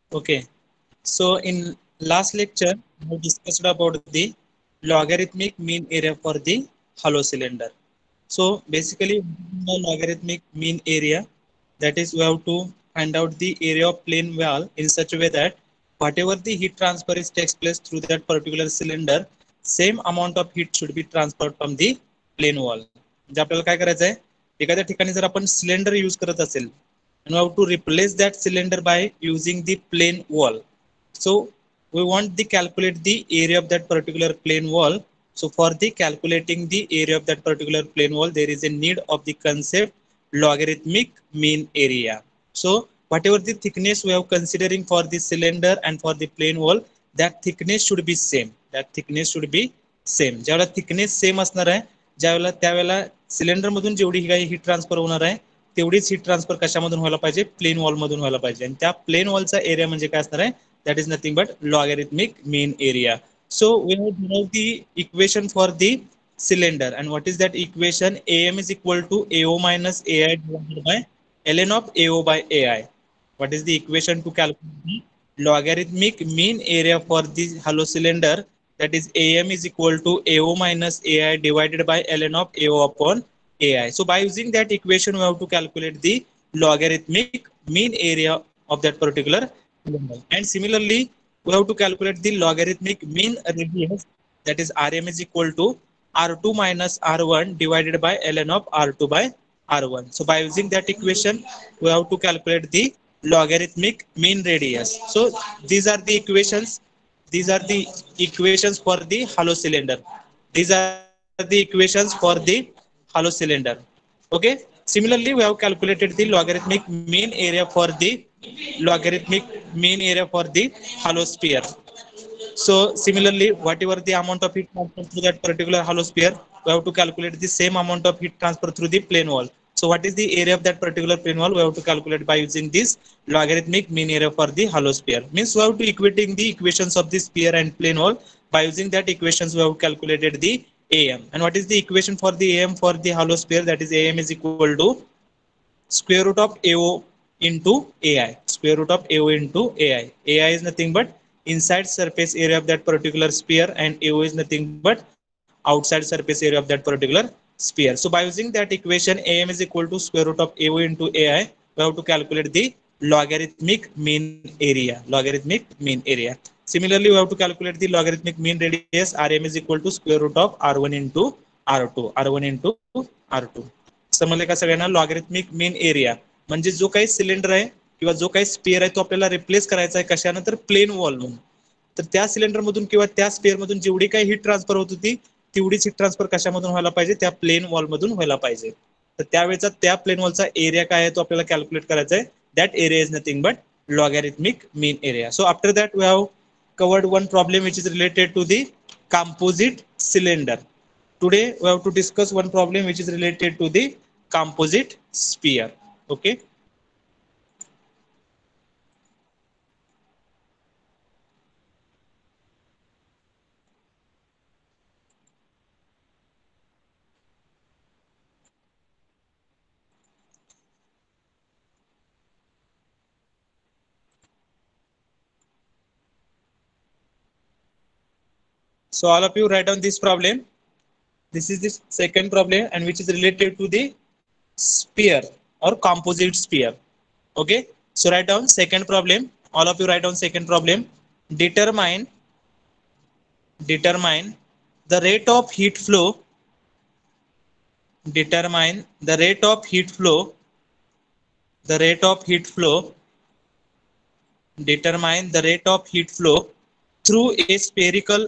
Okay. So in last lecture, we discussed about the logarithmic mean area for the hollow cylinder. So basically, the logarithmic mean area, that is, we have to find out the area of plane wall in such a way that whatever the heat transfer is takes place through that particular cylinder, same amount of heat should be transferred from the plane wall. म्हणजे आपल्याला काय करायचं आहे, एखाद्या ठिकाणी जर आपण cylinder use करत असेल, and we have to replace that cylinder by using the plane wall. So we want the calculate the area of that particular plane wall. So for the calculating the area of that particular plane wall, there is a need of the concept logarithmic mean area. So whatever the thickness we have considering for the cylinder and for the plane wall, that thickness should be same. That thickness should be same. ज्यावेळेला thickness same असणार आहे, ज्यावेळेला त्यावेळेला cylinder मधून जेवढी काही heat transfer होणार आहे, तेवढीच हीट ट्रान्सफर कशामधून व्हायला पाहिजे, प्लेन वॉल मधून व्हायला पाहिजे. आणि त्या प्लेन वॉलचा एरिया म्हणजे काय असणार आहे, that is nothing but logarithmic mean area. So we have derived the equation for the cylinder, and what is that equation? Am is equal to AO minus AI divided by ln of AO by AI. What is the equation to calculate the logarithmic mean area for the hollow cylinder? That is Am is equal to AO minus AI divided by ln of AO upon AI. So by using that equation, we have to calculate the logarithmic mean area of that particular cylinder. And similarly, we have to calculate the logarithmic mean radius, that is Rm is equal to R2 minus R1 divided by ln of R2 by R1. So by using that equation, we have to calculate the logarithmic mean radius. So these are the equations. These are the equations for the hollow cylinder. These are the equations for the hollow cylinder. Okay. Similarly, we have calculated the logarithmic mean area for the logarithmic mean area for the hollow sphere. So similarly, whatever the amount of heat transfer through that particular hollow sphere, we have to calculate the same amount of heat transfer through the plane wall. So what is the area of that particular plane wall? We have to calculate by using this logarithmic mean area for the hollow sphere. Means we have to equating the equations of the sphere and plane wall. By using that equations, we have calculated the AM. And what is the equation for the AM for the hollow sphere? That is AM is equal to square root of AO into AI. Square root of AO into AI. AI is nothing but inside surface area of that particular sphere, and AO is nothing but outside surface area of that particular sphere. So by using that equation, AM is equal to square root of AO into AI, we have to calculate the logarithmic mean area. Logarithmic mean area. Similarly, we have to calculate the logarithmic mean radius. Rm is equal to square root of R1 into R2. R1 into R2. समजले का सगळ्यांना? Logarithmic main area म्हणजे जो काही cylinder आहे किंवा जो काही स्पेअर आहे तो आपल्याला रिप्लेस करायचा आहे कशानं, तर प्लेन वॉल म्हणून. तर त्या सिलेंडर मधून किंवा त्या स्पेअर मधून जेवढी काही हीट ट्रान्सफर होत होती, तेवढीच हीट ट्रान्सफर कशामधून व्हायला पाहिजे, त्या प्लेन वॉल मधून व्हायला पाहिजे. तर त्यावेळेचा त्या प्लेन वॉलचा एरिया काय आहे तो आपल्याला कॅल्क्युलेट करायचा आहे. That area is nothing but logarithmic mean area. So after that, we have covered one problem which is related to the composite cylinder. Today we have to discuss one problem which is related to the composite sphere. Okay. So all of you write down this problem. This is the second problem, and which is related to the sphere or composite sphere. Okay. So write down second problem. All of you write down second problem. Determine determine the rate of heat flow. Determine the rate of heat flow. The rate of heat flow. Determine the rate of heat flow through a spherical.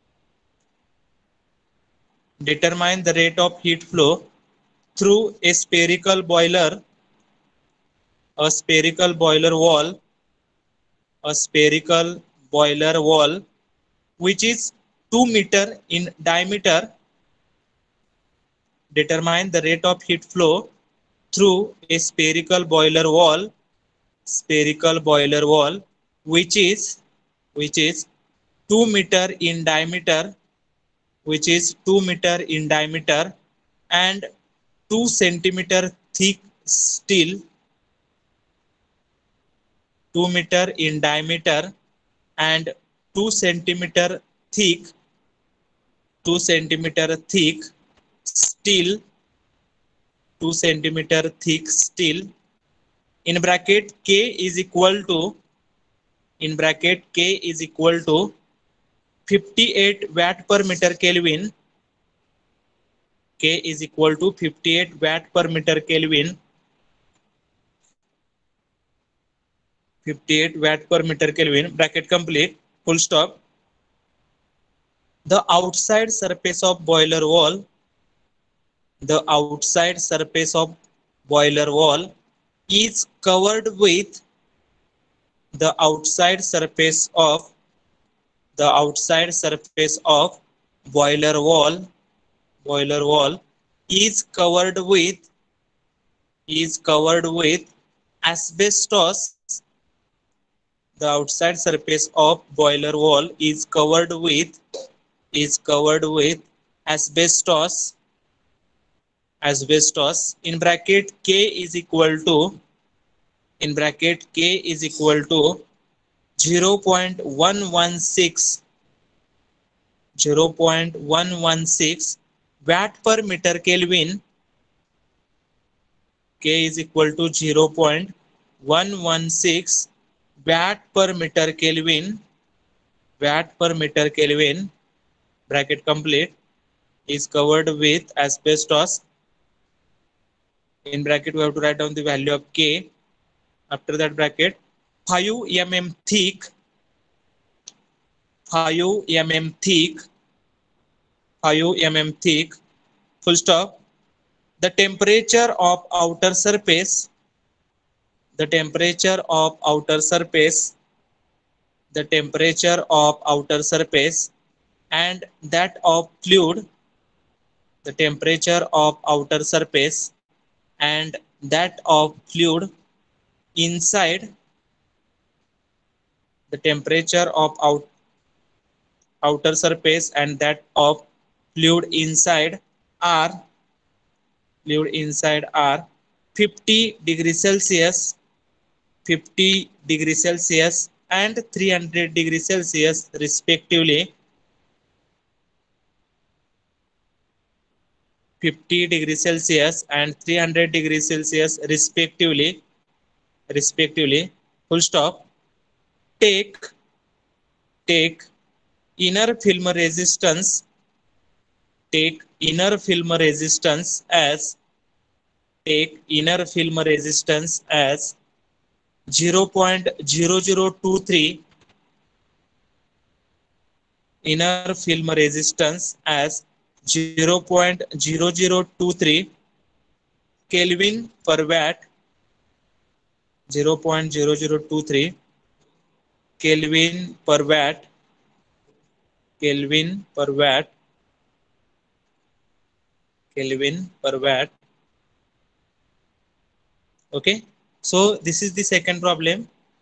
Determine the rate of heat flow through a spherical boiler. A spherical boiler wall. A spherical boiler wall which is 2 meter in diameter. Determine the rate of heat flow through a spherical boiler wall which is 2 meter in diameter, which is 2 meter in diameter and 2 centimeter thick steel, 2 meter in diameter and 2 centimeter thick, 2 centimeter thick steel, 2 centimeter thick steel, in bracket K is equal to, in bracket K is equal to 58 watt per meter Kelvin. K is equal to 58 watt per meter Kelvin. 58 watt per meter Kelvin, bracket complete, full stop. The outside surface of boiler wall, the outside surface of boiler wall is covered with, the outside surface of, the outside surface of boiler wall is covered with, is covered with asbestos. The outside surface of boiler wall is covered with, is covered with asbestos, asbestos, in bracket K is equal to, in bracket K is equal to 0.116, 0.116 watt per meter Kelvin. K is equal to 0.116 watt per meter Kelvin, watt per meter Kelvin, bracket complete, is covered with asbestos. In bracket we have to write down the value of K. After that bracket 5 mm thick, 5 mm thick, 5 mm thick, full stop. The temperature of outer surface, the temperature of outer surface, the temperature of outer surface and that of fluid, the temperature of outer surface and that of fluid inside, the temperature of outer surface and that of fluid inside are, fluid inside are 50 degrees Celsius, 50 degrees Celsius and 300 degrees Celsius respectively. 50 degrees Celsius and 300 degrees Celsius respectively, respectively, full stop. Take, take inner film resistance, take inner film resistance as, take inner film resistance as 0.0023, inner film resistance as 0.0023 Kelvin per watt, 0.0023 Kelvin per watt, Kelvin per watt, Kelvin per watt. Okay, so this is the second problem.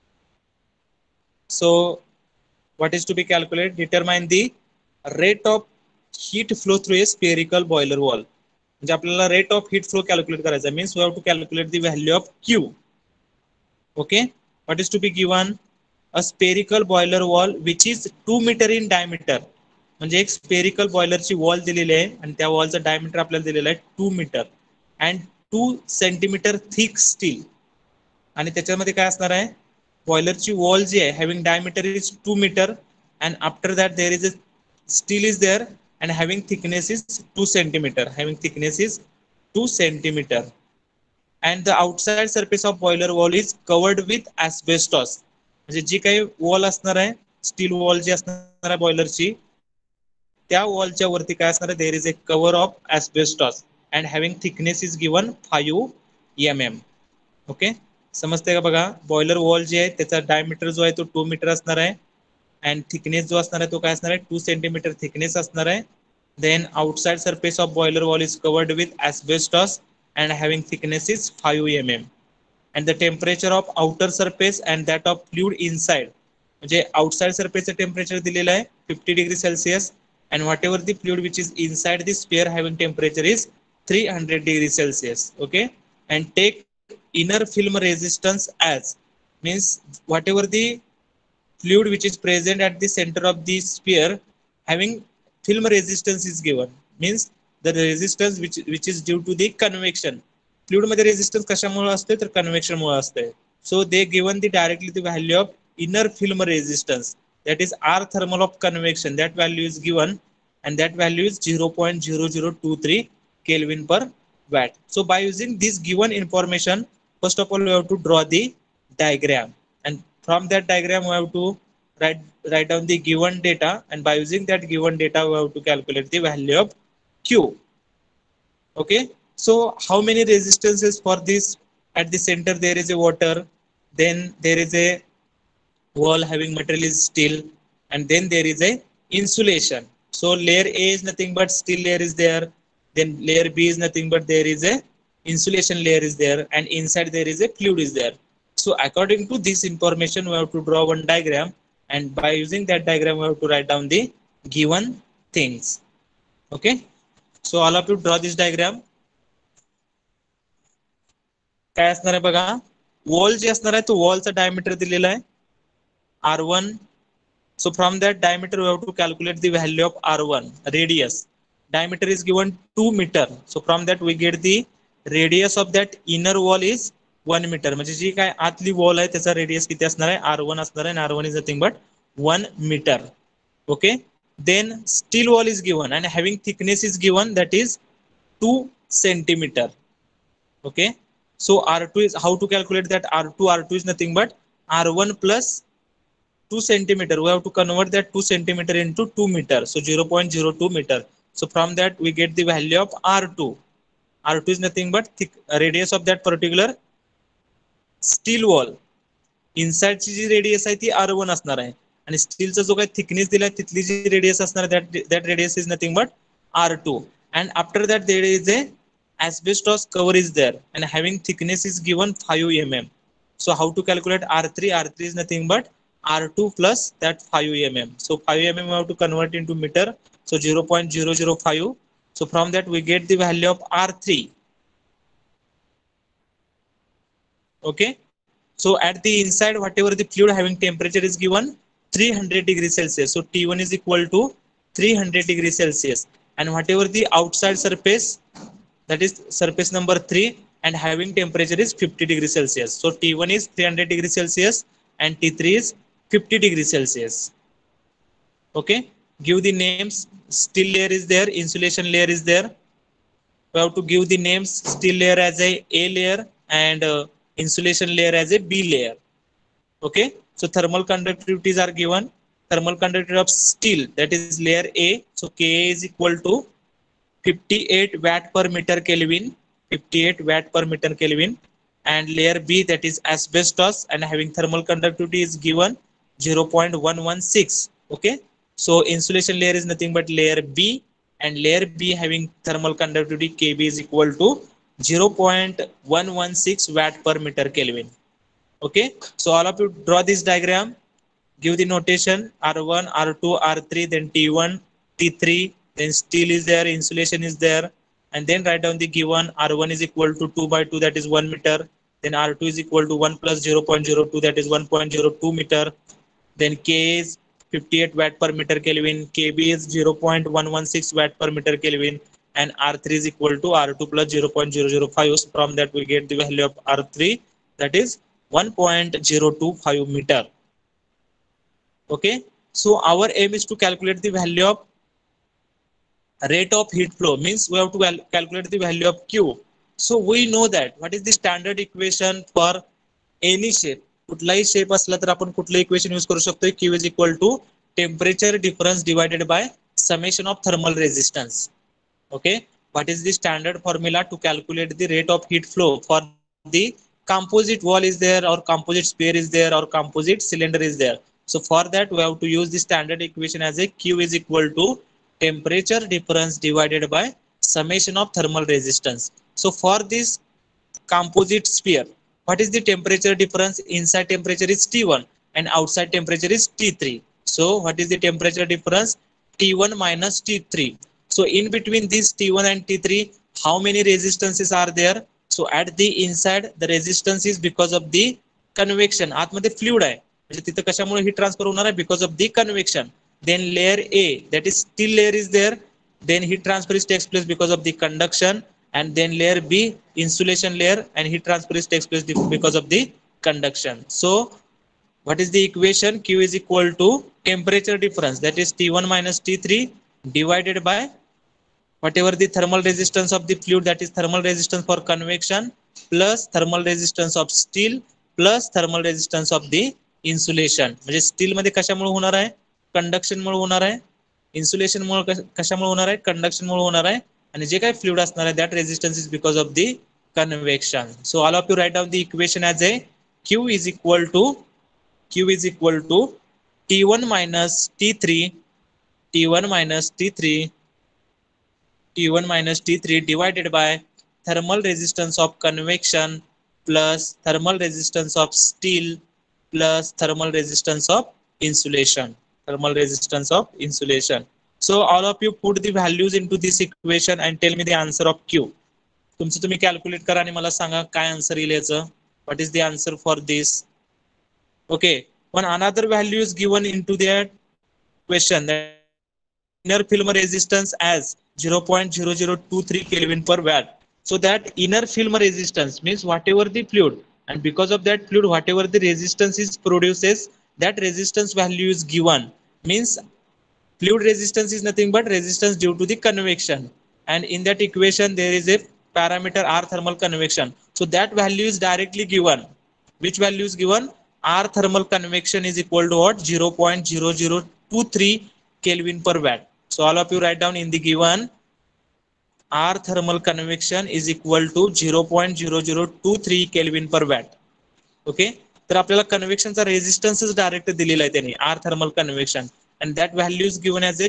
So what is to be calculated? Determine the rate of heat flow through a spherical boiler wall. म्हणजे आपल्याला rate of heat flow calculate करायचा, means we have to calculate the value of Q. Okay, what is to be given? A spherical boiler wall which is 2 meter in diameter. म्हणजे एक spherical बॉयलरची wall दिलेली आहे आणि त्या वॉलचा diameter आपल्याला दिलेला आहे 2 metre and 2 centimetre thick steel. आणि त्याच्यामध्ये काय असणार आहे? बॉयलरची वॉल जी आहे having diameter is 2 metre and after that there is a steel is there and having thickness is 2 centimetre, having thickness is 2 centimetre. And the outside surface of boiler wall is covered with asbestos. म्हणजे जी काही wall असणार आहे, steel wall जी असणार आहे बॉयलरची, त्या वॉलच्या वरती काय असणार आहे? There is a cover of asbestos and having thickness is given 5 mm. Okay, समजते का? बघा, बॉयलर वॉल जे आहे त्याचा डायमीटर जो आहे तो 2 मीटर असणार आहे अँड थिकनेस जो असणार आहे तो काय असणार आहे? 2 सेंटीमीटर थिकनेस असणार आहे. Then outside surface of boiler wall is covered with asbestos and having thickness is 5 mm. And the temperature of outer surface and that of fluid inside, म्हणजे आउटसाइड सरफेसचं टेम्परेचर दिलेलं आहे 50 degree Celsius and whatever the fluid which is inside the sphere having temperature is 300 degrees Celsius. Okay, and take inner film resistance as, means whatever the fluid which is present at the center of the sphere having film resistance is given, means the resistance which is due to the convection. Fluid मध्ये resistance कशामुळे असते तर convection मुळे असते. So they given the directly the value of inner film resistance, that is R thermal of convection, that value is given, and that value is 0.0023 Kelvin per watt. So by using this given information, first of all we have to draw the diagram, and from that diagram we have to write down the given data, and by using that given data we have to calculate the value of Q. Okay, so how many resistances for this? At the center there is a water, then there is a wall having material is steel, and then there is a insulation. So layer A is nothing but steel layer is there, then layer B is nothing but there is a insulation layer is there, and inside there is a fluid is there. So according to this information we have to draw one diagram, and by using that diagram we have to write down the given things. Okay, so all of you draw this diagram. काय असणार आहे बघा, wall जे असणार आहे तो वॉलचा diameter दिलेला आहे R1. So from that diameter we have to calculate the value of R1 radius. Diameter is given 2 meter. So from that we get the radius of that inner wall is 1 meter. म्हणजे जी काय आतली wall आहे त्याचा radius किती असणार आहे R1 असणार आहे, आणि R1 is nothing but 1 meter. Okay, then steel wall is given and having thickness is given, that is 2 centimeter. Okay, so R2 is, how to calculate that? R2 is nothing but R1 plus 2 centimeter. We have to convert that 2 centimeter into 2 meter, so 0.02 meter. So from that we get the value of R2. R2 is nothing but radius of that particular steel wall. Inside ची जी radius आहे ती R1 असणार आहे, आणि स्टीलचा जो काही thickness दिलाय तिथली जी रेडियस असणार आहे that radius is nothing but R2. And after that there is a asbestos cover is there, and having thickness is given 5 mm. So how to calculate R3? R3 is nothing but R2 plus that 5 mm. So 5 mm we have to convert into meter, so 0.005. So from that we get the value of R3. Okay, so at the inside whatever the fluid having temperature is given 300 degrees Celsius. So T1 is equal to 300 degrees Celsius, and whatever the outside surface, that is surface number 3, and having temperature is 50 degrees Celsius. So T1 is 300 degrees Celsius and T3 is 50 degrees Celsius. Okay, give the names. Steel layer is there, insulation layer is there. We have to give the names. Steel layer as a layer, and insulation layer as a B layer. Okay, so thermal conductivities are given. Thermal conductivity of steel, that is layer A, so Ka is equal to 58 watt per meter Kelvin, 58 watt per meter Kelvin. And layer B, that is asbestos, and having thermal conductivity is given 0.116. Okay, so insulation layer is nothing but layer B, and layer B having thermal conductivity Kb is equal to 0.116 watt per meter Kelvin. Okay, so all of you draw this diagram, give the notation R1, R2, R3, then T1, T3, then steel is there, insulation is there, and then write down the given. R1 is equal to 2 by 2, that is 1 meter. Then R2 is equal to 1 plus 0.02, that is 1.02 meter. Then K is 58 watt per meter Kelvin, Kb is 0.116 watt per meter Kelvin, and R3 is equal to R2 plus 0.005. So from that we get the value of R3, that is 1.025 meter. Okay, so our aim is to calculate the value of rate of heat flow, means we have to calculate the value of Q. So we know that what is the standard equation for any shape. कुठलाही shape असला तर आपण कुठलं equation use करू शकतो. Q is equal to temperature difference divided by summation of thermal resistance. Okay, what is the standard formula to calculate the rate of heat flow for the composite wall is there, or composite sphere is there, or composite cylinder is there. So for that we have to use the standard equation as a Q is equal to temperature difference divided by summation of thermal resistance. So for this composite sphere, what is the temperature difference? Inside temperature is T1 and outside temperature is T3. So what is the temperature difference? T1 minus T3. So in between this T1 and T3, how many resistances are there? So at the inside the resistance is because of the convection, आतमध्ये fluid आहे म्हणजे तिथे कशामुळे heat transfer होणार आहे? Because of the convection. Then layer a that is steel layer is there, then heat transfer is takes place because of the conduction, and then layer B insulation layer, and heat transfer is takes place because of the conduction. So what is the equation? Q is equal to temperature difference, that is T1 minus T3 divided by whatever the thermal resistance of the fluid, that is thermal resistance for convection, plus thermal resistance of steel plus thermal resistance of the insulation. म्हणजे steel मध्ये कशामुळे होणार आहे? Conduction मुळे होणार आहे. Insulation मुळे कशामुळे होणार आहे? कंडक्शन मुळे होणार आहे. आणि जे काही फ्लुइड असणार आहे that resistance is because of the convection. So all of you write down the equation as a Q is equal to T1 minus T3 T1 minus T3 T1 minus T3 divided by thermal resistance of convection plus thermal resistance of steel plus thermal resistance of insulation. Thermal resistance of insulation. So all of you put the values into this equation and tell me the answer of Q. तुमचं तुम्ही calculate करा आणि मला सांगा काय answer येईल याचं. What is the answer for this? Okay, पण another value is given into that question, inner film resistance as 0.0023 Kelvin per watt. So that inner film resistance means whatever the fluid, and because of that fluid whatever the resistance is produces, that resistance value is given. Means fluid resistance is nothing but resistance due to the convection, and in that equation there is a parameter R thermal convection. So that value is directly given. Which value is given? R thermal convection is equal to what? 0.0023 Kelvin per watt. So all of you write down in the given R thermal convection is equal to 0.0023 Kelvin per watt. Okay, तर आपल्याला कन्व्हेक्शनचा रेजिस्टन्सच direct दिलेला आहे त्यांनी, R thermal convection, and that value is given as a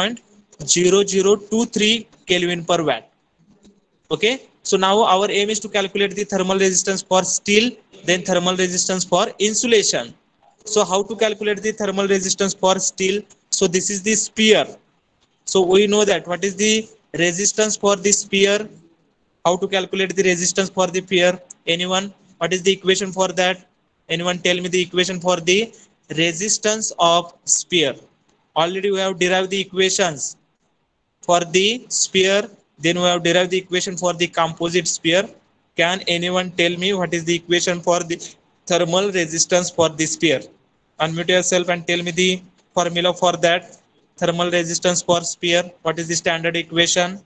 0.0023 Kelvin per watt. Okay, so now our aim is to calculate the thermal resistance for steel, then thermal resistance for insulation. So how to calculate the thermal resistance for steel? So this is the sphere. So we know that what is the resistance for the sphere. How to calculate the resistance for the sphere? Anyone? What is the equation for that? Anyone tell me the equation for the resistance of sphere? Already we have derived the equations for the sphere, then we have derived the equation for the composite sphere. Can anyone tell me what is the equation for the thermal resistance for the sphere? Unmute yourself and tell me the formula for that thermal resistance for sphere. What is the standard equation?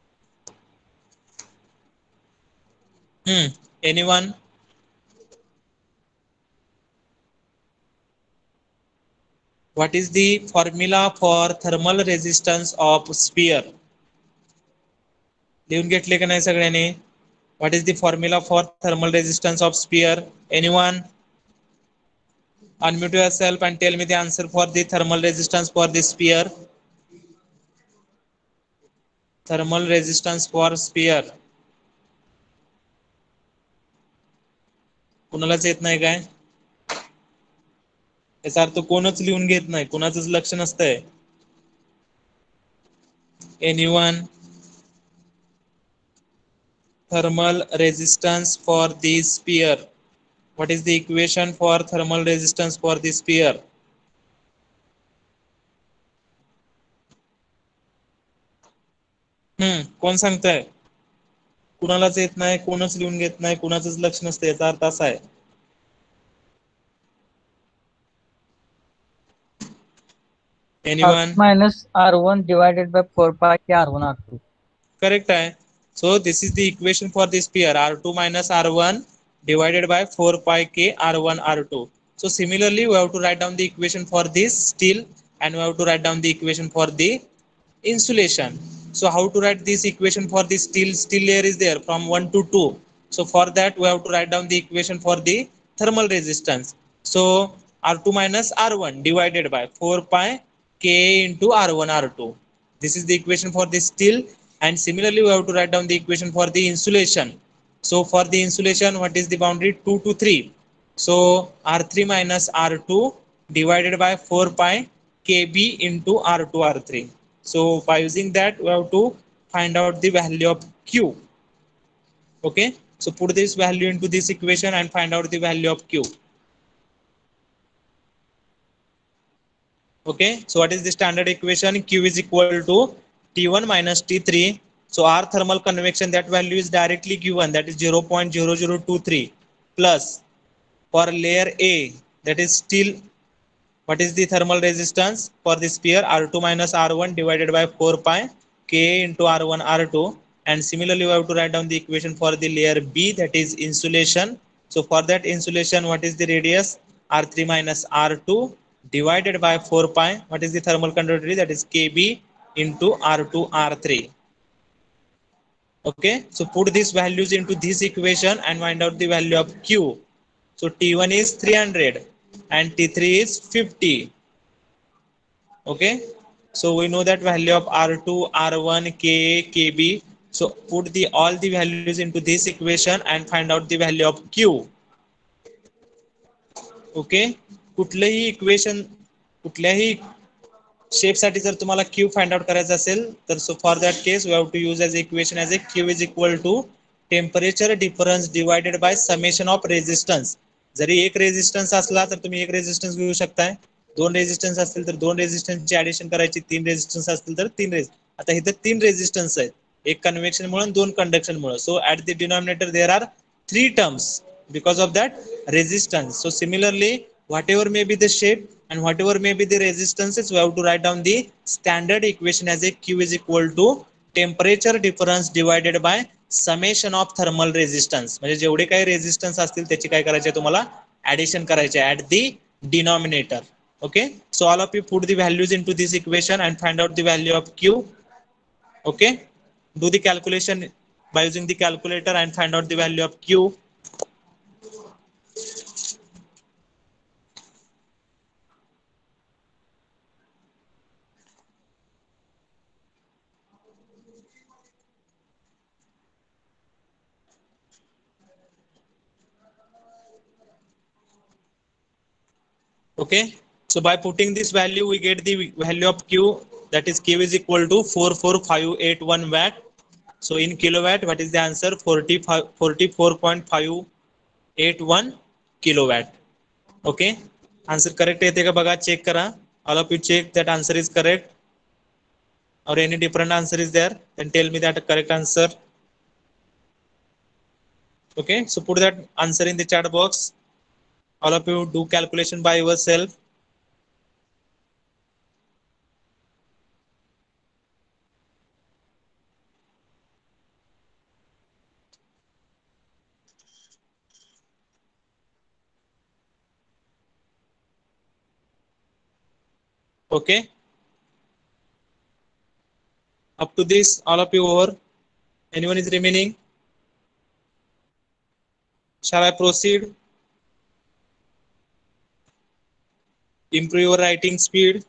Anyone? What is the formula for thermal resistance of sphere? लिहून घेतले का नाही सगळ्यांनी? What is the formula for thermal resistance of sphere? Anyone? Unmute yourself and tell me the answer for the thermal resistance for the sphere. Thermal resistance for sphere. कुणालाच येत नाही काय? याचा अर्थ कोणच लिहून घेत नाही, कोणाचंच लक्ष नसतंय. Anyone? Thermal resistance for the sphere. What is the equation for thermal resistance for the sphere? कोण सांगताय? कुणालाच येत नाही, कोणच लिहून घेत नाही, कुणाचंच लक्ष नसतं, याचा अर्थ असा आहे. Anyone? minus R1 divided by 4 pi K R1 R2. Correct hai. So this is the equation for the sphere, R2 minus R1 divided by 4 pi K R1 R2. So similarly we have to write down the equation for this steel, and we have to write down the equation for the insulation. So how to write this equation for the steel layer is there from 1 to 2. So for that we have to write down the equation for the thermal resistance. So R2 minus R1 divided by 4 pi K into R1 R2. This is the equation for the steel, and similarly we have to write down the equation for the insulation. So for the insulation, what is the boundary? 2 to 3. So R3 minus R2 divided by 4 pi Kb into R2 R3. So by using that we have to find out the value of Q. Okay, so put this value into this equation and find out the value of Q. Okay, so what is the standard equation? Q is equal to T1 minus T3. So our thermal convection, that value is directly given, that is 0.0023 plus for layer A, that is still, what is the thermal resistance for the sphere? R2 minus R1 divided by 4 pi Ka into R1 R2. And similarly we have to write down the equation for the layer B, that is insulation. So for that insulation, what is the radius? R3 minus R2 divided by 4 pi, what is the thermal conductivity? That is Kb into R2 R3. Okay, so put these values into this equation and find out the value of Q. So T1 is 300 and T3 is 50. Okay, so we know that value of R2, R1, Ka, Kb. So put the all the values into this equation and find out the value of Q. Okay, कुठलंही equation, कुठल्याही शेपसाठी जर तुम्हाला Q find out करायचं असेल तर so for that case we have to use as equation as a Q is equal to temperature difference divided by summation of resistance. जरी एक रेजिस्टन्स असला तर तुम्ही एक रेजिस्टन्स घेऊ शकताय, दोन रेजिस्टन्स असतील तर दोन रेजिस्टन्सची ऍडिशन करायची, तीन रेजिस्टन्स असतील तर तीन आता इथे तीन रेजिस्टन्स आहेत, एक कन्व्हेक्शन मुळे दोन कंडक्शन मुळे. So at the denominator there are three terms because of that resistance. So similarly, whatever may be the shape and whatever may be the resistances, we have to write down the standard equation as a Q is equal to temperature difference divided by summation of thermal resistance. म्हणजे जेवढे काही resistance असतील त्याची काय करायचे तुम्हाला addition करायचे at the denominator. Okay, so all of you put the values into this equation and find out the value of Q. Okay, do the calculation by using the calculator and find out the value of Q. Okay, so by putting this value we get the value of Q, that is Q is equal to 44581 watt. So in kilowatt, what is the answer? 44.581 kilowatt. Okay, answer correct येते का बघा, check करा. All of you check that answer is correct or any different answer is there, then tell me that correct answer. Okay, so put that answer in the chat box. All of you do calculation by yourself. Okay, up to this all of you over. Anyone is remaining? Shall I proceed? Improve your writing speed.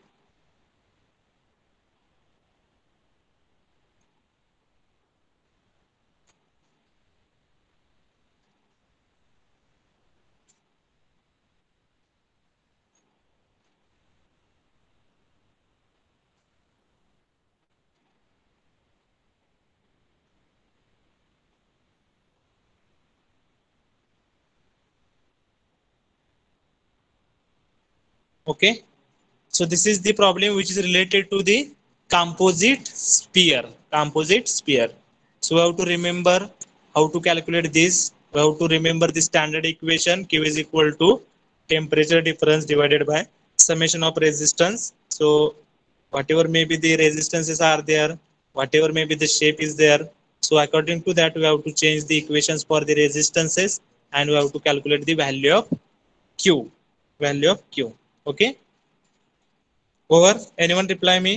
Okay, so this is the problem which is related to the composite sphere. Composite sphere. So we have to remember how to calculate this. We have to remember the standard equation. Q is equal to temperature difference divided by summation of resistance. So whatever may be the resistances are there, whatever may be the shape is there, so according to that we have to change the equations for the resistances and we have to calculate the value of Q. Value of Q. Okay, over. Anyone reply me?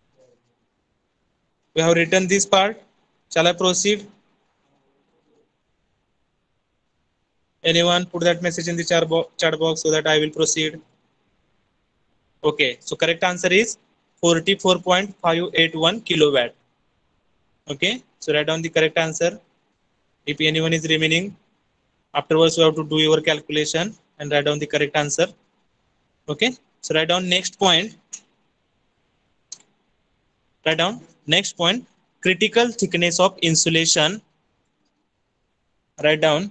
We have written this part. Shall I proceed? Anyone put that message in the chat box so that I will proceed. Okay, so correct answer is 44.581 kilowatt. Okay, so write down the correct answer. If anyone is remaining, afterwards you have to do your calculation and write down the correct answer. Okay, so write down next point. Write down next point, critical thickness of insulation. Write down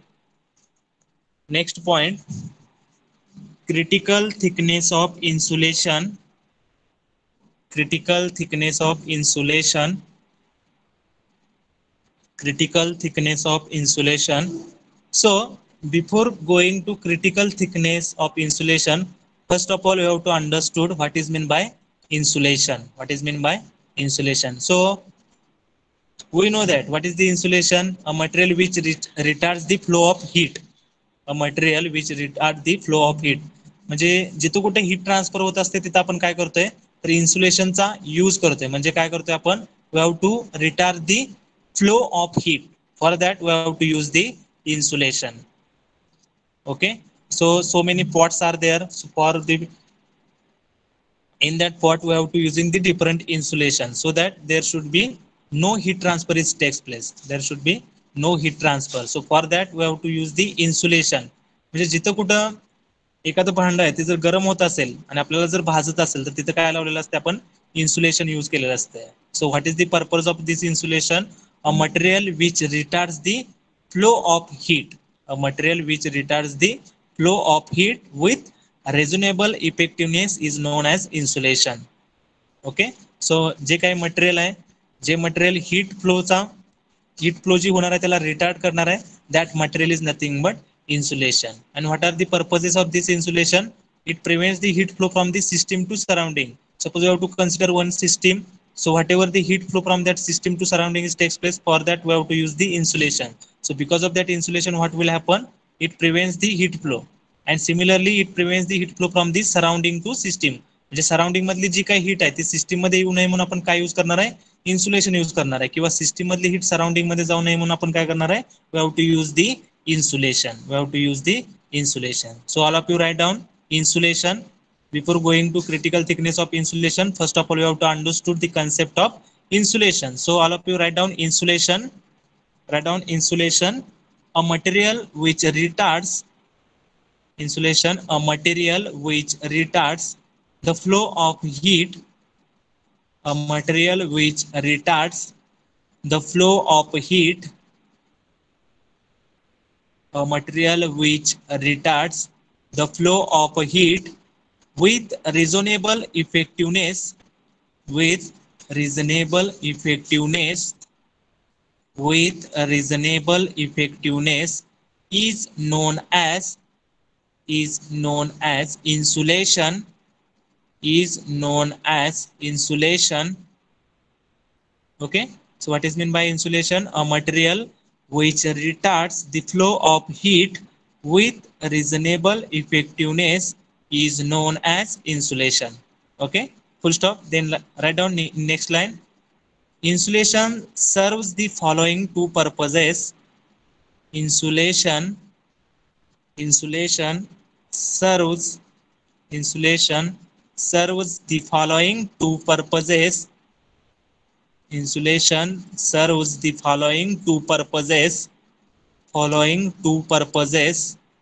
next point, critical thickness of insulation critical thickness of insulation, critical thickness of insulation. So before going to critical thickness of insulation, first of all we have to understood what is meant by insulation. What is meant by insulation? So we know that what is the insulation? A material which retards the flow of heat. A material which retards the flow of heat. म्हणजे जिथं कुठे heat transfer होत असते तिथं आपण काय करतोय, तर इन्सुलेशनचा यूज करतोय. म्हणजे काय करतोय आपण, we have to retard the flow of heat. For that we have to use the insulation. Okay, so many pots are there. So for the, in that pot we have to using the different insulation, so that there should be no heat transfer is takes place. There should be no heat transfer. So for that we have to use the insulation. म्हणजे जिथं कुठं एखादं भांड आहे ते जर गरम होत असेल आणि आपल्याला जर भाजत असेल तर तिथं काय लावलेलं असते, आपण इन्सुलेशन यूज केलेलं असते. So what is the purpose of this insulation? A material which retards the flow of heat. A material which retards the flow of heat with reasonable effectiveness is known as insulation. Okay, so जे काही material आहे, जे material heat flow जी होणार आहे त्याला retard करणार आहे, that material is nothing but insulation. And what are the purposes of this insulation? It prevents the heat flow from the system to surrounding. Suppose you have to consider one system, so whatever the heat flow from that system to surrounding is takes place, for that we have to use the insulation. So because of that insulation what will happen, it prevents the heat flow, and similarly it prevents the heat flow from the surrounding to system. म्हणजे surrounding मधली जी काही heat आहे ती system मध्ये येऊ नये म्हणून आपण काय यूज करणार आहे, इन्सुलेशन यूज करणार आहे. किंवा सिस्टीम मधली हीट सराउंडिंग मध्ये जाऊ नये म्हणून आपण काय करणार आहे, we have to use the insulation. We have to use the insulation. So all of you write down insulation. Before going to critical thickness of insulation, first of all you have to understood the concept of insulation. So all of you write down insulation. Write down insulation, a material which retards insulation, a material which retards the flow of heat, a material which retards the flow of heat, a material which retards the flow of heat with reasonable effectiveness, with reasonable effectiveness, with reasonable effectiveness is known as insulation, is known as insulation. Okay, so what is meant by insulation? A material which retards the flow of heat with reasonable effectiveness is known as insulation. Okay, full stop. Then write down next line. Insulation serves the following two purposes. Insulation serves the following two purposes. Insulation serves the following two purposes. Following two purposes.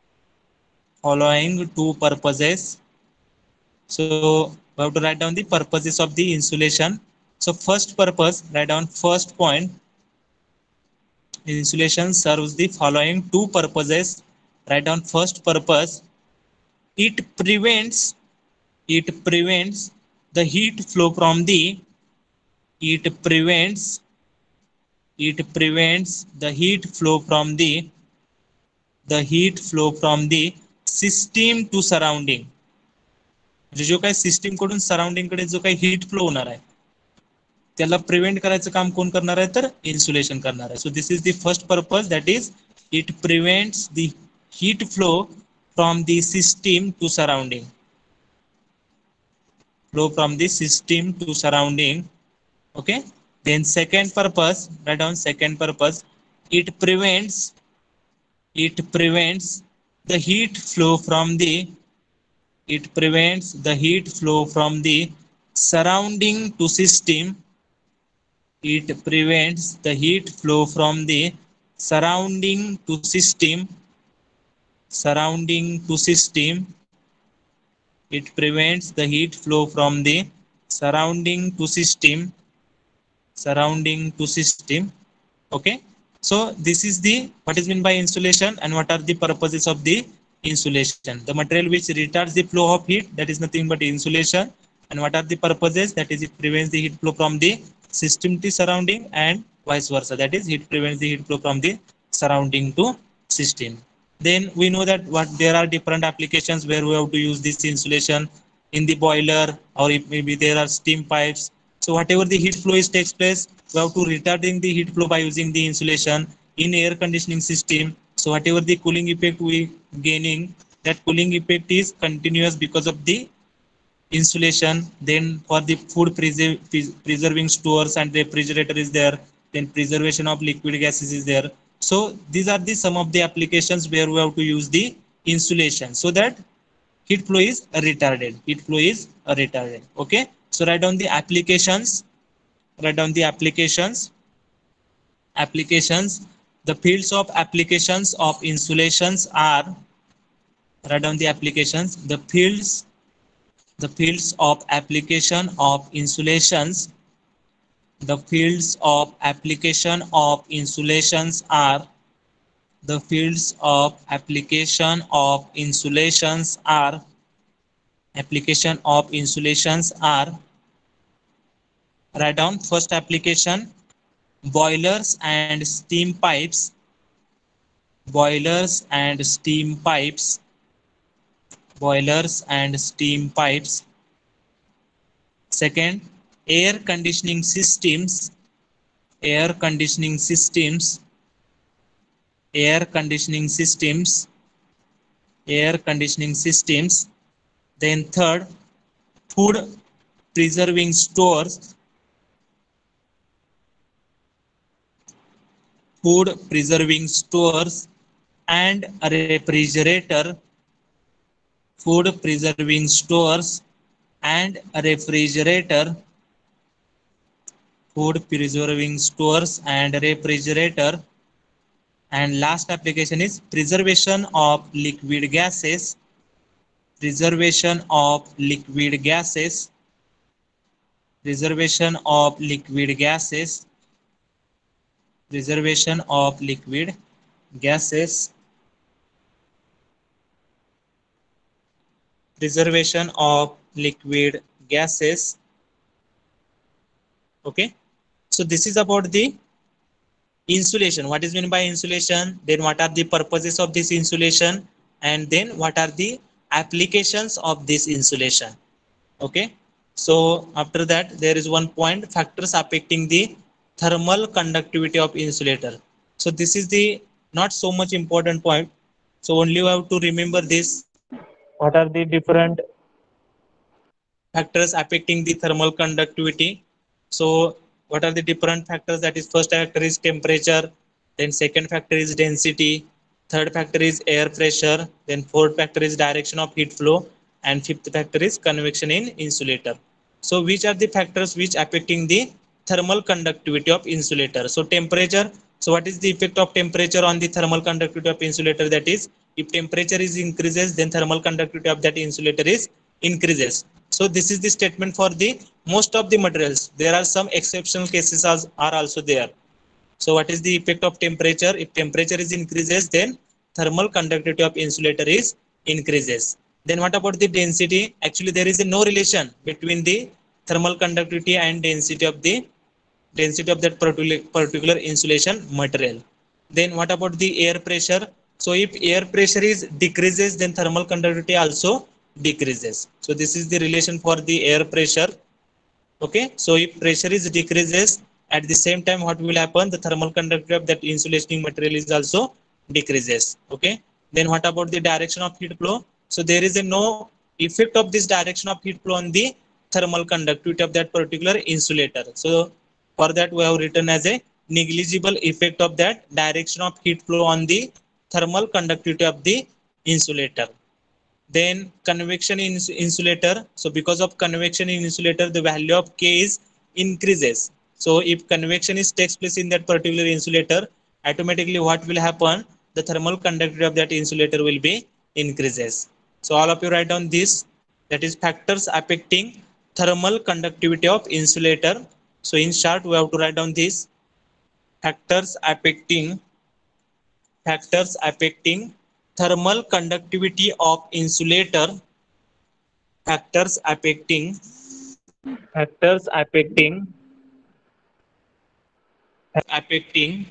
So we have to write down the purposes of the insulation. So first purpose, write down first point. Insulation serves the following two purposes. Write down first purpose. It prevents the heat flow from the it prevents the heat flow from the system to surrounding. म्हणजे जो काही system कडून surrounding कडे जो काही heat flow होणार आहे त्याला प्रिव्हेंट करायचं काम कोण करणार आहे, तर इन्सुलेशन करणार आहे. So this is the first purpose, that is it prevents the heat flow from the system to surrounding. Flow from the system to surrounding. Okay, then second purpose, write down second purpose. It prevents the heat flow from the surrounding to system. It prevents the heat flow from the surrounding to system. It prevents the heat flow from the surrounding to system. Okay, so this is the what is meant by insulation and what are the purposes of the insulation. The material which retards the flow of heat, that is nothing but insulation, And what are the purposes? That is, it prevents the heat flow from the system to surrounding and vice versa. That is, it prevents the heat flow from the surrounding to system. Then we know that what there are different applications where we have to use this insulation in the boiler, or if maybe there are steam pipes. So whatever the heat flow is takes place, we have to retarding the heat flow by using the insulation in air conditioning system. So whatever the cooling effect we gaining, that cooling effect is continuous because of the insulation. Then for the food preserving stores and refrigerator is there, then preservation of liquid gases is there. So these are the some of the applications where we have to use the insulation, so that heat flow is retarded. Heat flow is retarded. Okay, so write down the applications. Write down the applications. The fields of applications of insulations are, write down the applications. The fields of application of insulations, the fields of application of insulations are, the fields of application of insulations are, application of insulations are, write down first application, boilers and steam pipes, boilers and steam pipes, boilers and steam pipes. Second, air conditioning systems, air conditioning systems, air conditioning systems, air conditioning systems. Then third, food preserving stores, food preserving stores and a refrigerator, food preserving stores and a refrigerator, food preserving stores and refrigerator. And last application is preservation of liquid gases, preservation of liquid gases, preservation of liquid gases, preservation of liquid gases, preservation of liquid gases. Okay, so this is about the insulation. What is meant by insulation? Then what are the purposes of this insulation? And then what are the applications of this insulation? Okay, so after that there is one point, factors affecting the thermal conductivity of insulator. So this is the not so much important point, so only you have to remember this. What are the different factors affecting the thermal conductivity? So what are the different factors? That is, first factor is temperature, then second factor is density, third factor is air pressure, then fourth factor is direction of heat flow, and fifth factor is convection in insulator. So which are the factors which affecting the thermal conductivity of insulator? So temperature. So what is the effect of temperature on the thermal conductivity of insulator? That is, if temperature is increases, then thermal conductivity of that insulator is increases. So this is the statement for the most of the materials. There are some exceptional cases are also there. So what is the effect of temperature? If temperature is increases, then thermal conductivity of insulator is increases. Then what about the density? Actually, there is no relation between the thermal conductivity and density of that particular insulation material. Then what about the air pressure? So if air pressure is decreases, then thermal conductivity also decreases. So this is the relation for the air pressure. Okay, so if pressure is decreases, at the same time what will happen? The thermal conductivity of that insulating material is also decreases. Okay, then what about the direction of heat flow? So there is a no effect of this direction of heat flow on the thermal conductivity of that particular insulator. So for that we have written as a negligible effect of that direction of heat flow on the thermal conductivity of the insulator. Then convection in insulator. So because of convection in insulator, the value of K is increases. So if convection is takes place in that particular insulator, automatically what will happen? The thermal conductivity of that insulator will be increases. So all of you write down this. That is factors affecting thermal conductivity of insulator. So in short, we have to write down this: factors affecting thermal conductivity of insulator, factors affecting Factors affecting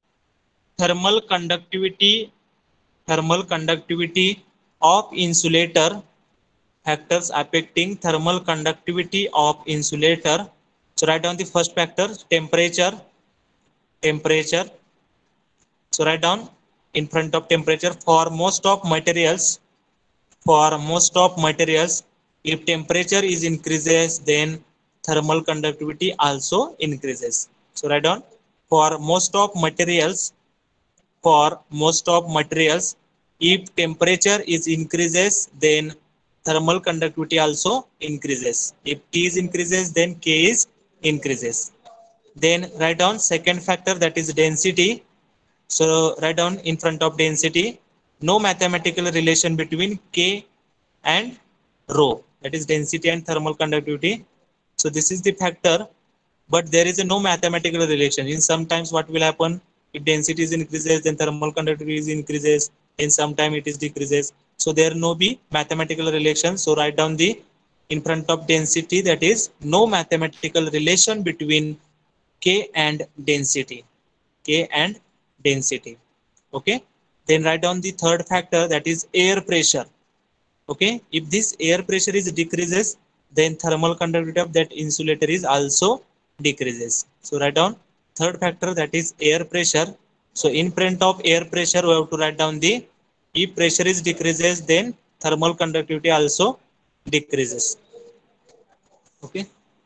thermal conductivity of insulator. Factors affecting thermal conductivity of insulator. So write down the first factor, temperature. So write down in front of temperature. For most of materials, if temperature is increases, then thermal conductivity also increases. So write down, for most of materials for most of materials, if temperature is increases, then thermal conductivity also increases. If T is increases, then K is increases. Then write down second factor, that is density. So write down in front of density, no mathematical relation between K and rho, that is density and thermal conductivity. So this is the factor, but there is a no mathematical relation. In sometimes what will happen, if density is increases, then thermal conductivity is increases, in sometime it is decreases. So there no be mathematical relation. So write down the in front of density, that is no mathematical relation between K and density. K and density. Okay. Then write down the third factor, that is air pressure. Okay, if this air pressure is decreases, then thermal conductivity of that insulator is also decreases. So write down third factor, that is air pressure. So in front of air pressure, we have to write down the, if pressure is decreases, then thermal conductivity also decreases. Okay.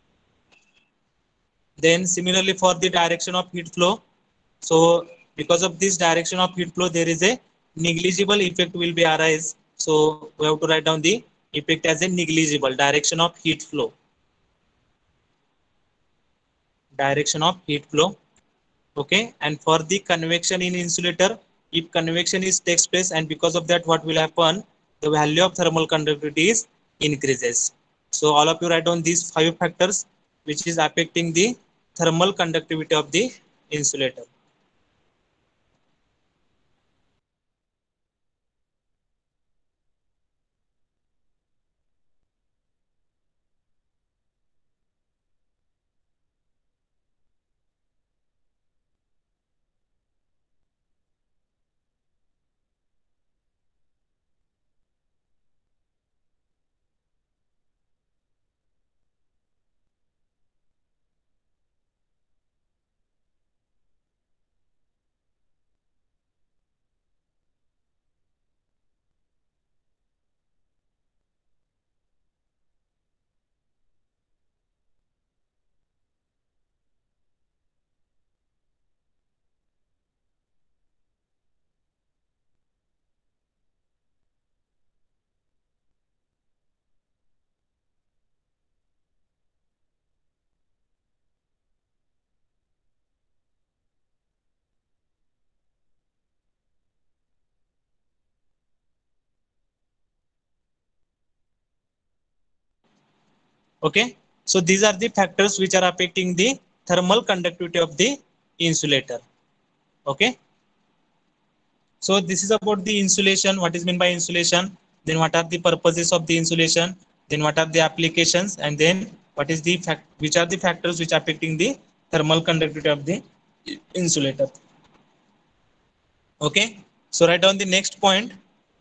Then similarly for the direction of heat flow, so because of this direction of heat flow, there is a negligible effect will be arise. So we have to write down the effect as a negligible direction of heat flow. Direction of heat flow. Okay. And for the convection in insulator, if convection is takes place, and because of that what will happen, the value of thermal conductivity is increases. So all of you write down these five factors which is affecting the thermal conductivity of the insulator. Okay. So these are the factors which are affecting the thermal conductivity of the insulator. Okay. So this is about the insulation, what is meant by insulation, then what are the purposes of the insulation, then what are the applications, and then what is the which are the factors which are affecting the thermal conductivity of the insulator. Okay. So write down the next point,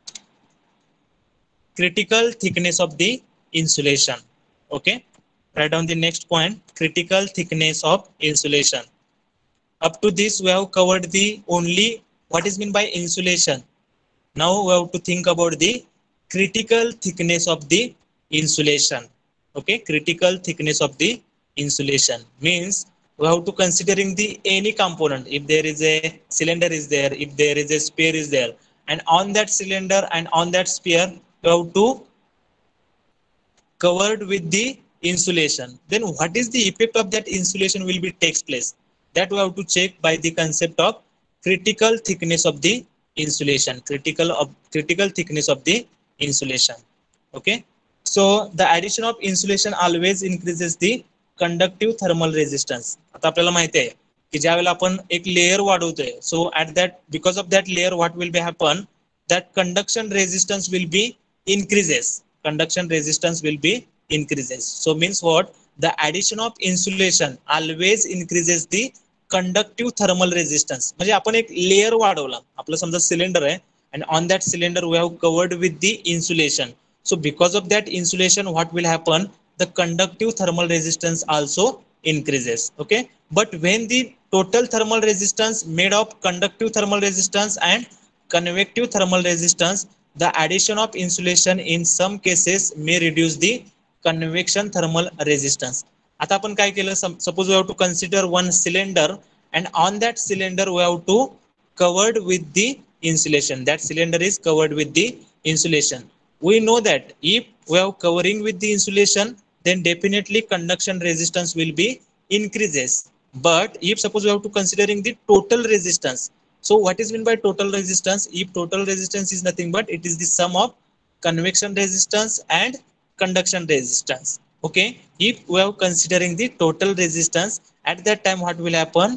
critical thickness of the insulation. Okay. Write down the next point, critical thickness of insulation. Up to this we have covered the only what is meant by insulation. Now we have to think about the critical thickness of the insulation. Okay, critical thickness of the insulation means we have to considering the any component. If there is a cylinder is there, if there is a sphere is there, and on that cylinder and on that sphere we have to covered with the insulation, then what is the effect of that insulation will be takes place, that we have to check by the concept of critical thickness of the insulation, critical thickness of the insulation. Okay. So the addition of insulation always increases the conductive thermal resistance. आता आपल्याला माहिती आहे की ज्या वेळेला आपण एक layer वाढवतोय, so at that because of that layer what will be happen, that conduction resistance will be increases. Conduction resistance will be increases. So means what, the addition of insulation always increases the conductive thermal resistance. म्हणजे आपण एक layer वाढवला, आपलं समजा cylinder आहे and on that cylinder we have covered with the insulation. So because of that insulation, what will happen? The conductive thermal resistance also increases. Okay, but when the total thermal resistance made of conductive thermal resistance and convective thermal resistance, the addition of insulation in some cases may reduce the convection thermal resistance. आता आपण काय केलं, suppose we have to consider one cylinder and on that cylinder we have to covered with the insulation. That cylinder is covered with the insulation. We know that if we are covering with the insulation, then definitely conduction resistance will be increases. But if suppose we have to considering the total resistance, so what is meant by total resistance? If total resistance is nothing but it is the sum of convection resistance and conduction resistance. Okay, if we are considering the total resistance, at that time what will happen?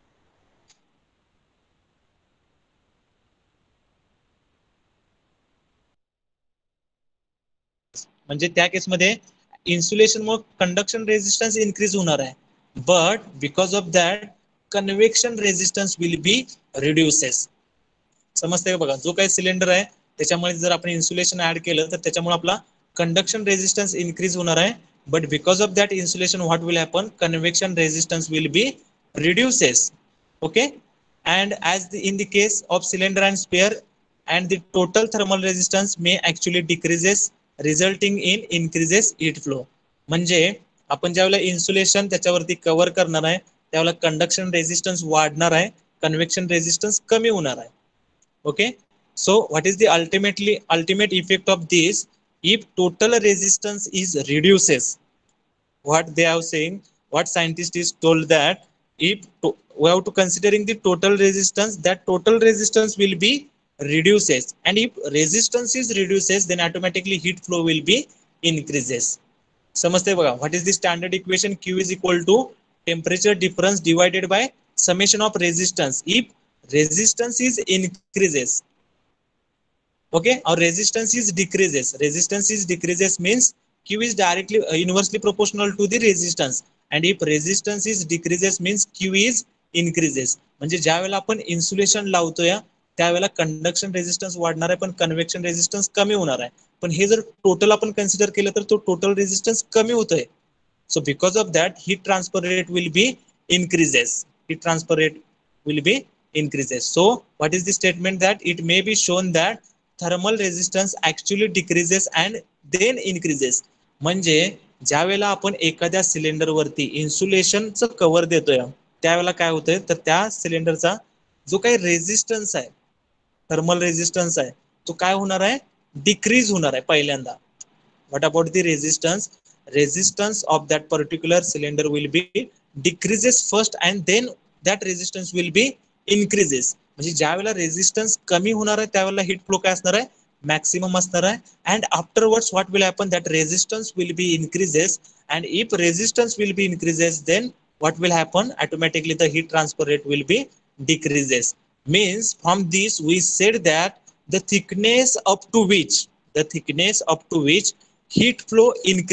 म्हणजे त्या केसमध्ये इन्सुलेशनमुळे conduction resistance increase होणार आहे, but because of that convection resistance will be reduces. समजते बघा, जो काही cylinder आहे त्याच्यामध्ये जर आपण इन्सुलेशन ऍड केलं तर त्याच्यामुळे आपला कंडक्शन रेजिस्टन्स इन्क्रीज होणार आहे, but because of that insulation what will happen? Convection resistance will be reduces. Okay, and as in the case of cylinder and sphere, and the total thermal resistance may actually decreases resulting in increases heat flow. म्हणजे आपण ज्यावेळेला insulation त्याच्यावरती cover करणार आहे त्यावेळेला conduction resistance वाढणार आहे, convection resistance कमी होणार आहे. Okay, so what is the ultimate effect of this? If total resistance is reduces, what they are saying, what scientist is told that if we have to considering the total resistance, that total resistance will be reduces, and if resistance is reduces then automatically heat flow will be increases. समजते बघा, what is the standard equation? Q is equal to temperature difference divided by summation of resistance. If resistance is increases, okay, or resistance is decreases means Q is directly inversely proportional to the resistance, and if resistance is decreases means Q is increases. म्हणजे ज्या वेळेला आपण insulation लावतोय त्यावेळेला conduction resistance वाढणार आहे पण convection resistance कमी होणार आहे, पण हे जर टोटल आपण कन्सिडर केलं तर तो टोटल रेजिस्टन्स कमी होतोय. So because of that heat transfer rate will be increases. Heat transfer rate will be increases. So what is the statement? That it may be shown that thermal resistance actually decreases and then increases. म्हणजे ज्या वेळेला आपण एखाद्या cylinder वरती इन्सुलेशनचं cover देतोय त्यावेळेला काय होतंय तर त्या सिलेंडरचा जो काही रेजिस्टन्स आहे, थर्मल रेजिस्टन्स आहे, तो काय होणार आहे? डिक्रीज होणार आहे पहिल्यांदा. What about the resistance? Resistance of that particular cylinder will be decreases first and then that resistance will be increases. म्हणजे ज्या वेळेला रेजिस्टन्स कमी होणार आहे त्यावेळेला हीट फ्लो काय असणार आहे? मॅक्सिमम असणार आहे, and afterwards what will happen? That resistance will be increases, and if resistance will be increases then what will happen? Automatically the heat transfer rate will be decreases. Means from this we said that the thickness up to which heat flow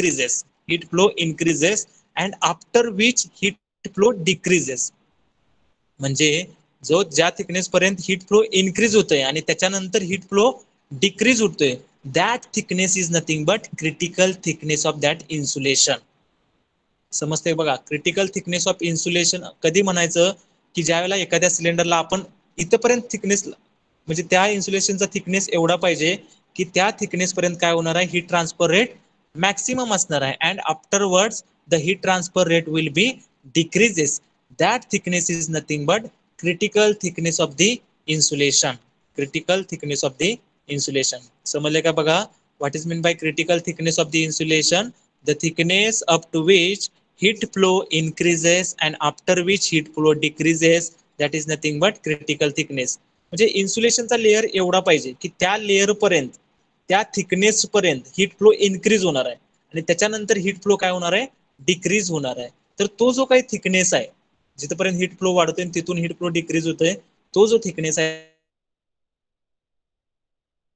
increases and after which heat flow decreases. म्हणजे जो ज्या thickness पर्यंत heat flow increase होतोय आणि त्याच्यानंतर heat flow decrease होतोय, that thickness is nothing but critical thickness of that insulation. समजते बघा, क्रिटिकल थिकनेस ऑफ इन्सुलेशन कधी म्हणायचं? की ज्या वेळेला एखाद्या सिलेंडरला आपण इथपर्यंत थिकनेस म्हणजे त्या इन्सुलेशनचा थिकनेस एवढा पाहिजे की त्या थिकनेस पर्यंत काय होणार आहे? हीट ट्रान्सफर रेट मॅक्सिमम असणार आहे, and afterwards the heat transfer rate will be decreases. That thickness is nothing but critical thickness of the insulation. Critical thickness of the insulation. समजले का बघा? What is mean by critical thickness of the insulation? The thickness up to which heat flow increases and after which heat flow decreases, that is nothing but critical thickness. म्हणजे इन्सुलेशनचा layer एवढा पाहिजे की त्या layer पर्यंत, त्या thickness पर्यंत heat flow increase होणार आहे आणि त्याच्यानंतर हीट फ्लो काय होणार आहे? डिक्रीज होणार आहे. तर तो जो काही थिकनेस आहे जिथपर्यंत हीट फ्लो वाढतोय तिथून हीट फ्लो डिक्रीज होतोय, तो जो थिकनेस आहे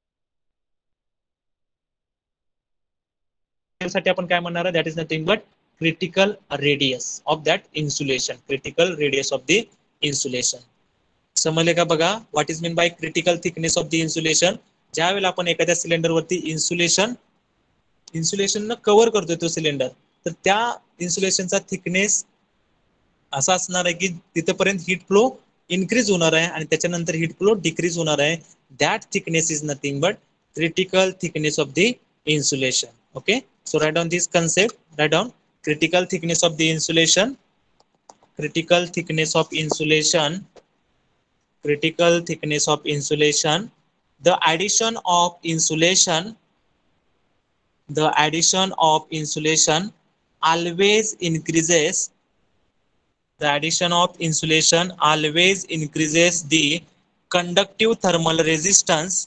साठी आपण काय म्हणणार आहे? That is nothing but critical radius of that insulation, critical radius of the insulation. समजले का बघा, what is mean by critical thickness of the insulation. ज्या वेळेला आपण एखाद्या सिलेंडर वरती इन्सुलेशन न कव्हर करतोय तो सिलेंडर, तर त्या इन्सुलेशनचा थिकनेस असा असणार आहे की तिथपर्यंत हीट फ्लो इन्क्रीज होणार आहे आणि त्याच्यानंतर हीट फ्लो डिक्रीज होणार आहे. That thickness is nothing but critical thickness of the insulation. Okay, so write down this concept. Write down critical thickness of the insulation. Critical thickness of insulation. Critical thickness of insulation. The addition of insulation. The addition of insulation always increases. The addition of insulation always increases the conductive thermal resistance.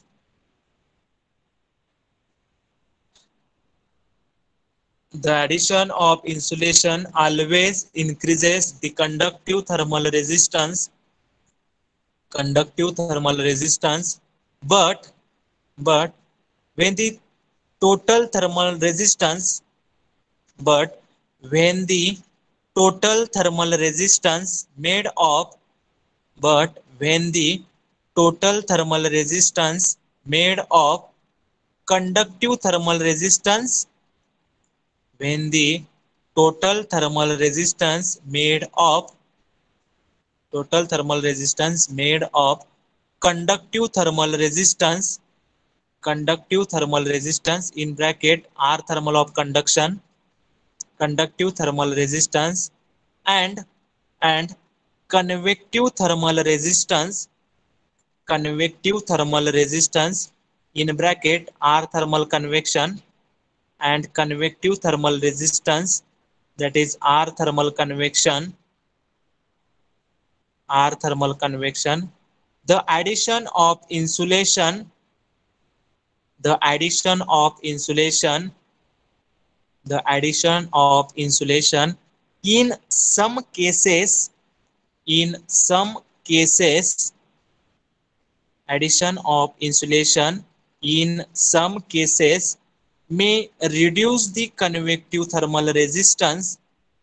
The addition of insulation always increases the conductive thermal resistance. Conductive thermal resistance, but when the total thermal resistance, but when the total thermal resistance made of, but when the total thermal resistance made of conductive thermal resistance, when the total thermal resistance made of, total thermal resistance made of conductive thermal resistance, conductive thermal resistance in bracket R thermal of conduction, conductive thermal resistance, and convective thermal resistance, convective thermal resistance in bracket R thermal convection and convective thermal resistance, that is R thermal convection, R thermal convection. The addition of insulation, the addition of insulation, the addition of insulation in some cases, in some cases, addition of insulation in some cases may reduce the convective thermal resistance.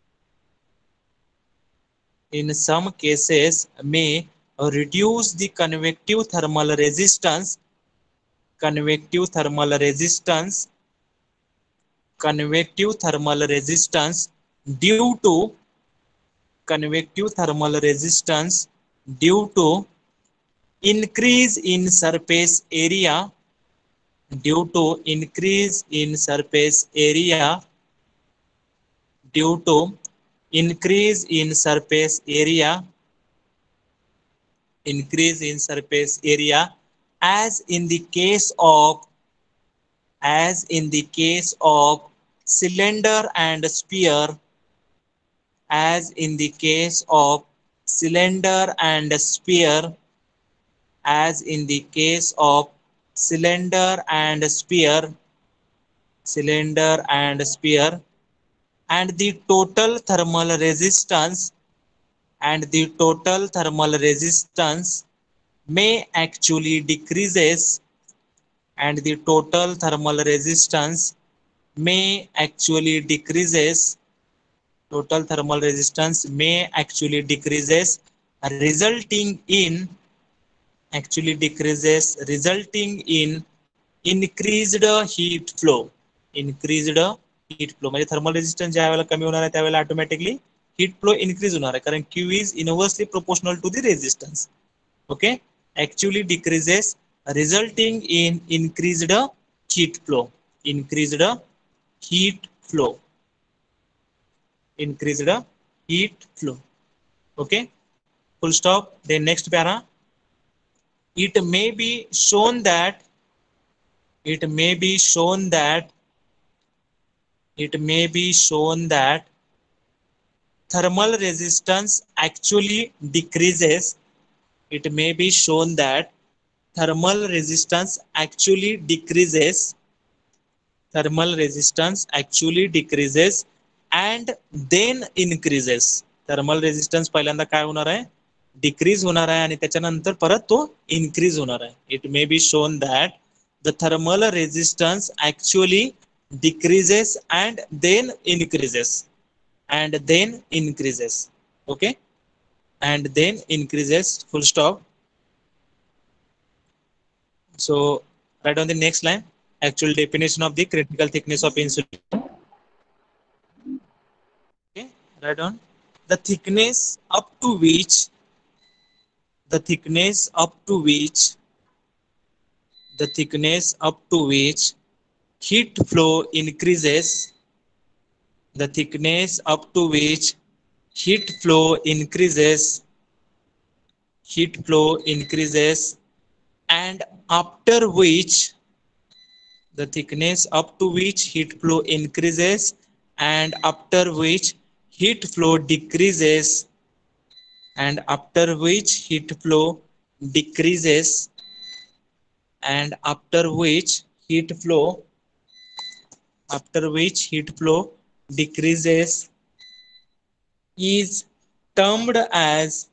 In some cases may reduce the convective thermal resistance, convective thermal resistance, convective thermal resistance due to, convective thermal resistance due to increase in surface area, due to increase in surface area, due to increase in surface area, increase in surface area, as in the case of, as in the case of cylinder and sphere, as in the case of cylinder and sphere, as in the case of cylinder and sphere, cylinder and sphere, and the total thermal resistance, and the total thermal resistance may actually decreases, and the total thermal resistance may actually decreases, total thermal resistance may actually decreases, resulting in, actually decreases, resulting in increased heat flow, increased heat flow. म्हणजे thermal resistance ज्या वेळेला कमी होणार आहे त्यावेळेला automatically heat flow increase होणार आहे, कारण Q is inversely proportional to the resistance. Okay, actually decreases resulting in increased heat flow, increased heat flow, increased heat flow. Okay, full stop. Then next para, it may be shown that, it may be shown that, it may be shown that thermal resistance actually decreases, it may be shown that thermal resistance actually decreases, thermal resistance actually decreases and then increases. thermal resistance पहिल्यांदा काय होणार आहे, decrease होणार आहे आणि त्याच्यानंतर परत तो इन्क्रीज होणार आहे. It may be shown that the thermal resistance actually decreases and then increases. and then increases. Okay, and then increases, full stop. So write on the next line, actual definition of the critical thickness of insulation. Okay, write on the thickness up to which, the thickness up to which, the thickness up to which heat flow increases, the thickness up to which heat flow increases, heat flow increases, and after which, the thickness up to which heat flow increases and after which heat flow decreases, and after which heat flow decreases, and after which heat flow, after which heat flow decreases is termed as,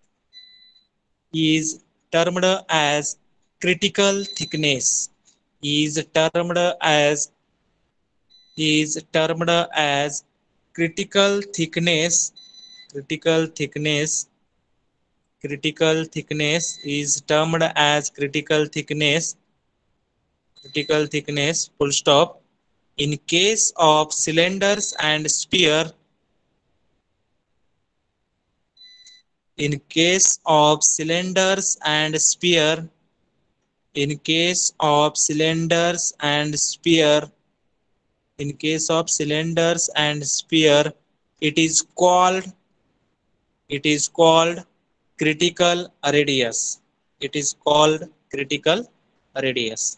is termed as critical thickness, is termed as, is termed as critical thickness, critical thickness, critical thickness is termed as critical thickness, critical thickness, full stop. In case of cylinders and sphere, in case of cylinders and sphere, in case of cylinders and sphere, in case of cylinders and sphere, it is called, it is called critical radius. It is called critical radius.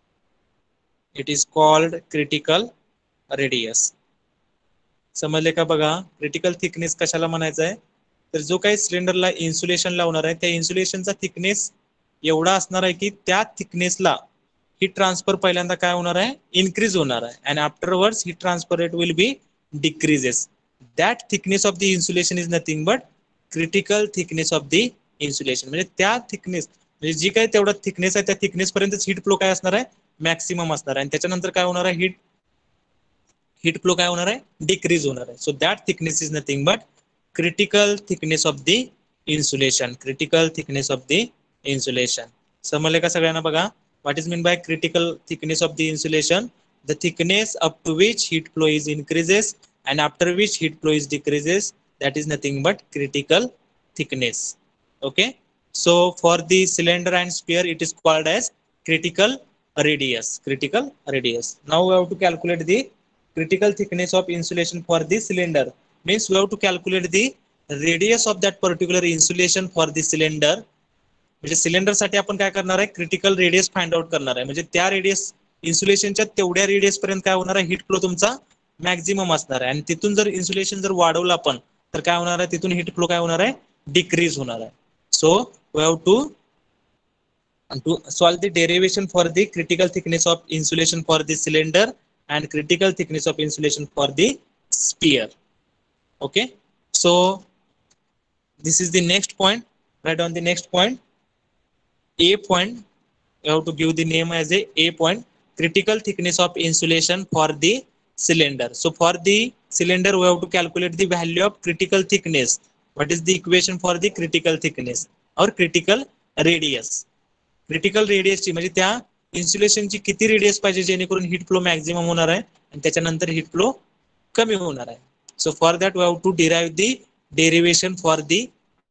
It is called critical radius. समजले का बघा, critical thickness कशाला म्हणायचं आहे, तर जो काही सिलेंडरला insulation लावणार आहे त्या इन्सुलेशनचा थिकनेस एवढा असणार आहे की त्या थिकनेसला हीट ट्रान्सफर पहिल्यांदा काय होणार आहे, इन्क्रीज होणार आहे, and afterwards heat transfer rate will be decreases. That thickness of the insulation is nothing but critical thickness of the insulation. म्हणजे त्या थिकनेस, म्हणजे जी काही तेवढा थिकनेस आहे त्या थिकनेस पर्यंत हीट फ्लो काय असणार आहे, मॅक्सिमम असणार आहे, आणि त्याच्यानंतर काय होणार आहे, हीट फ्लो काय होणार आहे, डिक्रीज होणार आहे. So that thickness is nothing but critical thickness of the insulation, critical thickness of the insulation. समजले का सगळ्यांना बघा, what is meant by critical thickness of the insulation? The thickness up to which heat flow is increases and after which heat flow is decreases, that is nothing but critical thickness. Okay, so for the cylinder and sphere it is called as critical radius, critical radius. Now we have to calculate the critical thickness of insulation for the cylinder. Means we have to calculate the radius of that particular insulation for the cylinder. म्हणजे cylinder साठी आपण काय करणार आहे, critical radius find out करणार आहे. म्हणजे त्या रेडियस इन्सुलेशनच्या तेवढ्या रेडियस पर्यंत काय होणार आहे, हीट फ्लो तुमचा मॅक्झिमम असणार आहे, आणि तिथून जर इन्सुलेशन जर वाढवलं आपण तर काय होणार आहे, तिथून हीट फ्लो काय होणार आहे, डिक्रीज होणार आहे. So we have to solve the derivation for the critical thickness of insulation for the cylinder and critical thickness of insulation for the sphere. Okay, so this is the next point. Write on the next point, A point. You have to give the name as A point, critical thickness of insulation for the cylinder. So for the cylinder we have to calculate the value of critical thickness. What is the equation for the critical thickness or critical radius? Critical रेडियसची म्हणजे त्या इन्सुलेशनची किती radius पाहिजे जेणेकरून heat flow maximum होणार आहे आणि त्याच्यानंतर हीट फ्लो कमी होणार आहे. So for that we have to derive the derivation for the.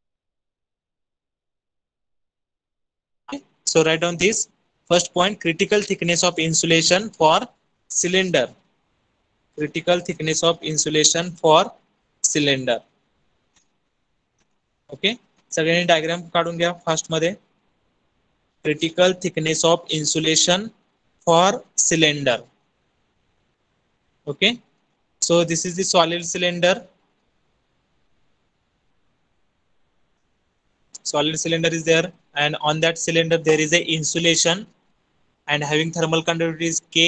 So write down this first point, critical thickness of insulation for cylinder, critical thickness of insulation for cylinder. Okay, सगळ्यांनी diagram काढून घ्या fast मध्ये. Critical thickness of insulation for cylinder. Okay, so this is the solid cylinder. Solid cylinder is there, and on that cylinder there is a insulation and having thermal conductivity is K.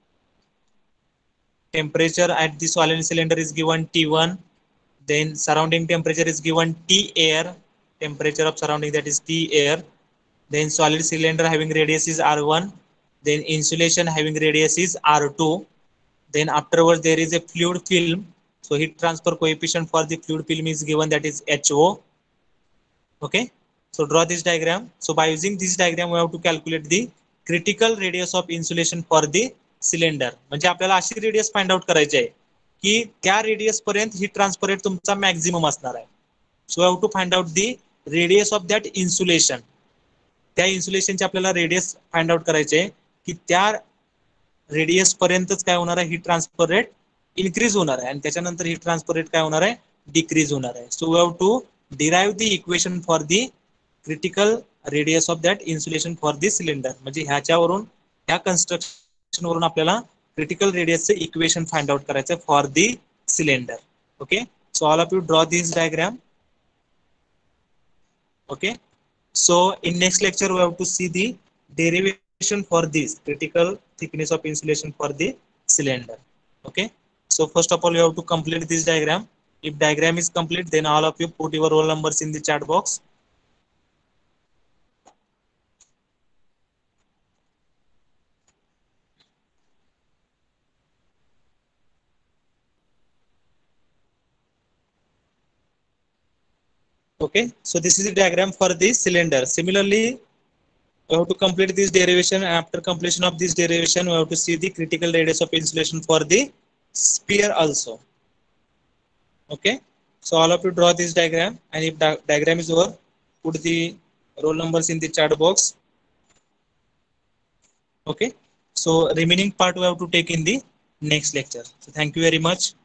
Temperature at the solid cylinder is given T1. Then surrounding temperature is given T air. Temperature of surrounding, that is T air. Then solid cylinder having radius is R1. Then insulation having radius is R2. Then afterwards there is a fluid film. So heat transfer coefficient for the fluid film is given, that is HO. Okay, so draw this diagram. So by using this diagram we have to calculate the critical radius of insulation for the cylinder. म्हणजे आपल्याला अशी radius find out करायची आहे की त्या radius पर्यंत heat transfer rate तुमचा maximum असणार आहे. So have to find out the radius of that insulation. त्या इन्सुलेशनची आपल्याला रेडियस फाइंड आउट करायचे आहे की त्या रेडियस पर्यंतच काय होणार आहे, हीट ट्रान्सफर रेट इन्क्रीज होणार आहे आणि त्याच्यानंतर हीट ट्रान्सफर रेट काय होणार आहे, डिक्रीज होणार आहे. So we have to derive the equation for the critical radius of that insulation for the cylinder. म्हणजे ह्याच्यावरून ह्या कन्स्ट्रक्शन वरून आपल्याला क्रिटिकल रेडियसचे इक्वेशन फाइंड आउट करायचं for the cylinder. Okay, so all of you draw this diagram. Okay, so in next lecture we have to see the derivation for this critical thickness of insulation for the cylinder. Okay, so first of all you have to complete this diagram. If diagram is complete, then all of you put your roll numbers in the chat box. Okay, so this is the diagram for the cylinder. Similarly, we have to complete this derivation. After completion of this derivation, we have to see the critical radius of insulation for the sphere also. Okay, so all of you draw this diagram, and if diagram is over, put the roll numbers in the chat box. Okay, so remaining part we have to take in the next lecture. So thank you very much.